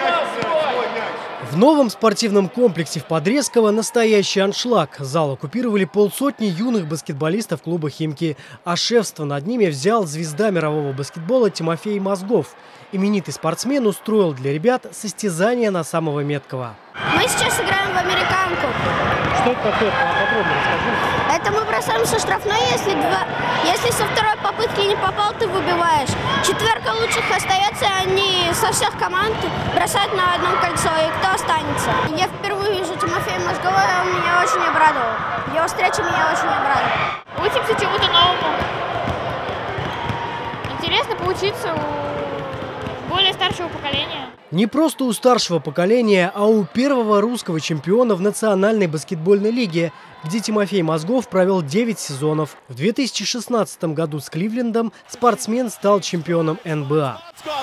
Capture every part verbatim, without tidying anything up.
В новом спортивном комплексе в Подрезково настоящий аншлаг. Зал оккупировали полсотни юных баскетболистов клуба «Химки». А шефство над ними взял звезда мирового баскетбола Тимофей Мозгов. Именитый спортсмен устроил для ребят состязание на самого меткого. Мы сейчас играем в американку. Что это такое? Поподробнее расскажи. Это мы бросаем со штрафной, если, два, если со второй попытки не попал, ты выбиваешь. Четверка лучших остается, они со всех команд бросают на одном кольцо, и кто останется. Я впервые вижу Тимофея Мозгова, и он меня очень обрадовал. Его встреча меня очень обрадовала. Учимся чему-то новому. Интересно поучиться у более старшего поколения. Не просто у старшего поколения, а у первого русского чемпиона в Национальной баскетбольной лиге, где Тимофей Мозгов провел девять сезонов. В две тысячи шестнадцатом году с Кливлендом спортсмен стал чемпионом эн бэ а.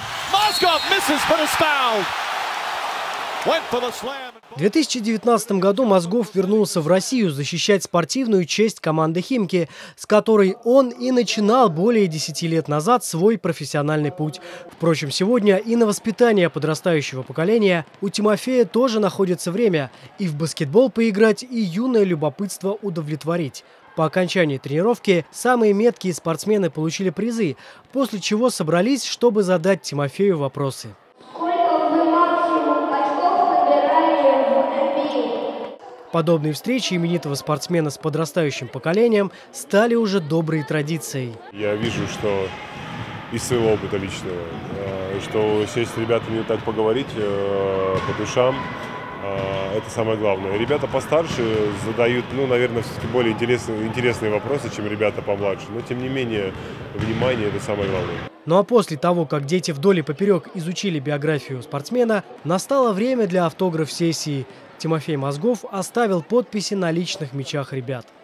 В две тысячи девятнадцатом году Мозгов вернулся в Россию защищать спортивную честь команды «Химки», с которой он и начинал более десяти лет назад свой профессиональный путь. Впрочем, сегодня и на воспитание подрастающего поколения у Тимофея тоже находится время и в баскетбол поиграть, и юное любопытство удовлетворить. По окончании тренировки самые меткие спортсмены получили призы, после чего собрались, чтобы задать Тимофею вопросы. Подобные встречи именитого спортсмена с подрастающим поколением стали уже доброй традицией. Я вижу, что из своего опыта личного, что сесть с ребятами так поговорить по душам, это самое главное. Ребята постарше задают, ну, наверное, все-таки более интересные, интересные вопросы, чем ребята помладше. Но, тем не менее, внимание – это самое главное. Ну а после того, как дети вдоль и поперек изучили биографию спортсмена, настало время для автограф-сессии. Тимофей Мозгов оставил подписи на личных мячах ребят.